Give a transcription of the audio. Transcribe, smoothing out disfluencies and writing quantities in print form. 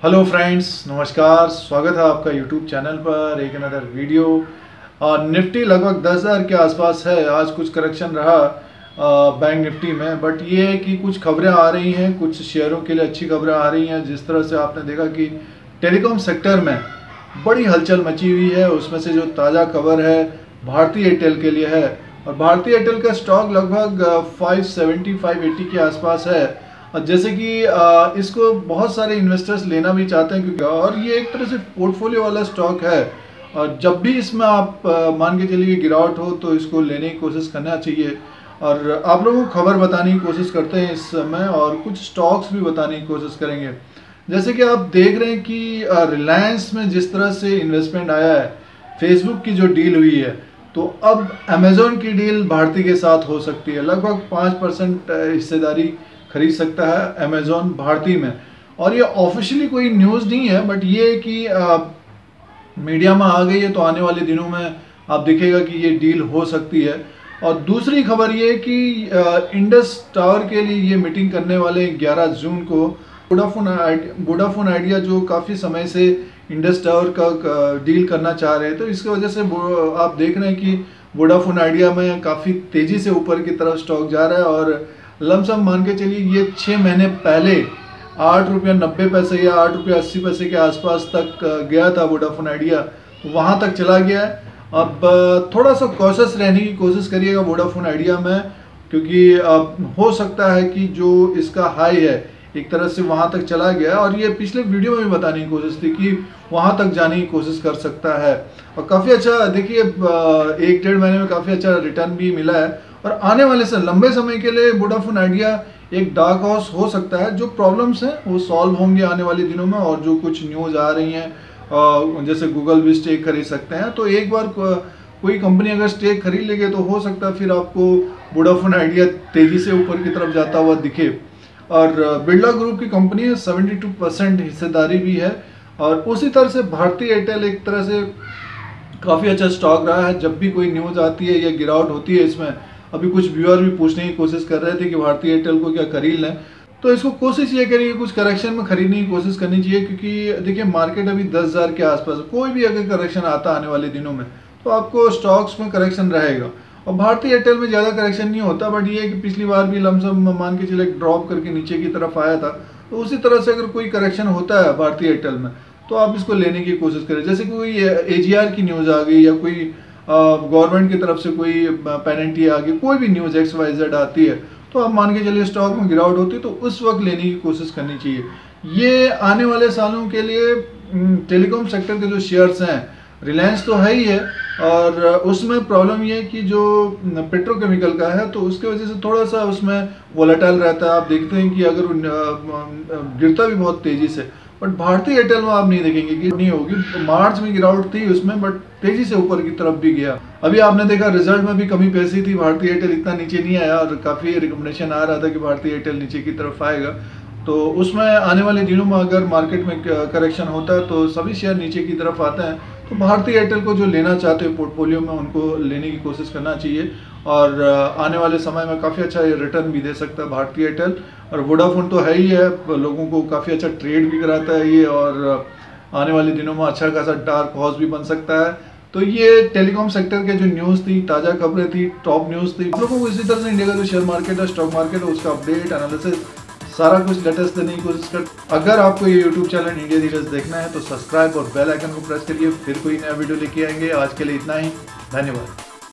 Hello friends, नमस्कार। स्वागत है आपका यूट्यूब चैनल पर एक अनदर वीडियो। निफ्टी लगभग 10,000 के आसपास है। आज कुछ करेक्शन रहा बैंक निफ्टी में, बट ये है कि कुछ खबरें आ रही हैं, कुछ शेयरों के लिए अच्छी खबरें आ रही हैं। जिस तरह से आपने देखा कि टेलीकॉम सेक्टर में बड़ी हलचल मची हुई है, उसमें से जो ताज़ा खबर है भारती एयरटेल के लिए है। और भारती एयरटेल का स्टॉक लगभग 570-580 के आसपास है। और जैसे कि इसको बहुत सारे इन्वेस्टर्स लेना भी चाहते हैं, क्योंकि और ये एक तरह से पोर्टफोलियो वाला स्टॉक है। और जब भी इसमें आप मान के चलिए गिरावट हो तो इसको लेने की कोशिश करना चाहिए। और आप लोगों को खबर बताने की कोशिश करते हैं इस समय, और कुछ स्टॉक्स भी बताने की कोशिश करेंगे। जैसे कि आप देख रहे हैं कि रिलायंस में जिस तरह से इन्वेस्टमेंट आया है, फेसबुक की जो डील हुई है, तो अब अमेजोन की डील भारती के साथ हो सकती है। लगभग 5% हिस्सेदारी खरीद सकता है अमेजोन भारती में। और ये ऑफिशियली कोई न्यूज़ नहीं है, बट ये है कि मीडिया में आ गई है, तो आने वाले दिनों में आप दिखेगा कि ये डील हो सकती है। और दूसरी खबर ये है कि इंडस टावर के लिए ये मीटिंग करने वाले 11 जून को वोडाफोन आइडिया जो काफ़ी समय से इंडस टावर का डील करना चाह रहे हैं, तो इसकी वजह से आप देख रहे हैं कि वोडाफोन आइडिया में काफ़ी तेज़ी से ऊपर की तरफ स्टॉक जा रहा है। और लमसम मान के चलिए ये 6 महीने पहले ₹8.90 या ₹8.80 के आसपास तक गया था वोडाफोन आइडिया, वहाँ तक चला गया है। अब थोड़ा सा कॉशियस रहने की कोशिश करिएगा वोडाफोन आइडिया में, क्योंकि हो सकता है कि जो इसका हाई है एक तरह से वहाँ तक चला गया, और ये पिछले वीडियो में भी बताने की कोशिश थी कि वहाँ तक जाने की कोशिश कर सकता है। और काफ़ी अच्छा देखिए, 1-1.5 महीने में काफ़ी अच्छा रिटर्न भी मिला है। और आने वाले से लंबे समय के लिए वोडाफोन आइडिया एक डार्क हॉर्स हो सकता है। जो प्रॉब्लम्स हैं वो सॉल्व होंगे आने वाले दिनों में। और जो कुछ न्यूज़ आ रही हैं, जैसे गूगल भी स्टेक खरीद सकते हैं, तो एक बार कोई कंपनी अगर स्टेक खरीद लेंगे तो हो सकता है फिर आपको वोडाफोन आइडिया तेज़ी से ऊपर की तरफ जाता हुआ दिखे। और बिरला ग्रुप की कंपनी है, 72% हिस्सेदारी भी है। और उसी तरह से भारती एयरटेल एक तरह से काफ़ी अच्छा स्टॉक रहा है। जब भी कोई न्यूज़ आती है या गिरावट होती है इसमें, अभी कुछ व्यूअर भी पूछने की कोशिश कर रहे थे कि भारती एयरटेल को क्या खरीद लें, तो इसको कोशिश ये करिए कुछ करेक्शन में खरीदने की कोशिश करनी चाहिए। क्योंकि देखिए मार्केट अभी 10,000 के आसपास, कोई भी अगर करेक्शन आता आने वाले दिनों में तो आपको स्टॉक्स में करेक्शन रहेगा। और भारती एयरटेल में ज़्यादा करेक्शन नहीं होता, बट ये है कि पिछली बार भी लमसम मान के चले ड्रॉप करके नीचे की तरफ आया था। तो उसी तरह से अगर कोई करेक्शन होता है भारती एयरटेल में तो आप इसको लेने की कोशिश करें। जैसे कि कोई AGR की न्यूज़ आ गई, या कोई गवर्नमेंट की तरफ से कोई पेनल्टी आ गई, कोई भी न्यूज़ XYZ आती है, तो आप मान के चलिए स्टॉक में गिरावट होती है, तो उस वक्त लेने की कोशिश करनी चाहिए। ये आने वाले सालों के लिए टेलीकॉम सेक्टर के जो शेयर्स हैं, रिलायंस तो है ही है, और उसमें प्रॉब्लम ये है कि जो पेट्रोकेमिकल का है, तो उसके वजह से थोड़ा सा उसमें वोलेटाइल रहता है। आप देखते हैं कि अगर गिरता भी बहुत तेज़ी से, बट भारती एयरटेल में आप नहीं देखेंगे कि नहीं होगी। मार्च में गिरावट थी उसमें, बट तेजी से ऊपर की तरफ भी गया। अभी आपने देखा रिजल्ट में भी कमी पैसी थी, भारती एयरटेल इतना नीचे नहीं आया, और काफ़ी रिकमेंडेशन आ रहा था कि भारती एयरटेल नीचे की तरफ आएगा। तो उसमें आने वाले दिनों में अगर मार्केट में करेक्शन होता है तो सभी शेयर नीचे की तरफ आते हैं, तो भारती एयरटेल को जो लेना चाहते हैं पोर्टफोलियो में, उनको लेने की कोशिश करना चाहिए। और आने वाले समय में काफ़ी अच्छा रिटर्न भी दे सकता है भारती एयरटेल। और वोडाफोन तो है ही है, लोगों को काफ़ी अच्छा ट्रेड भी कराता है ये, और आने वाले दिनों में अच्छा खासा डार्क हॉर्स भी बन सकता है। तो ये टेलीकॉम सेक्टर के जो न्यूज़ थी, ताज़ा खबरें थी, टॉप न्यूज़ थी। लोगों को इसी तरह से इंडिया का जो शेयर मार्केट है, स्टॉक मार्केट है, उसका अपडेट एनालिसिस सारा कुछ लेटेस्ट देने की कोशिश कर। अगर आपको ये यूट्यूब चैनल इंडिया डीलर्स देखना है तो सब्सक्राइब और बेल आइकन को प्रेस करिए। फिर कोई नया वीडियो लेके आएंगे। आज के लिए इतना ही, धन्यवाद।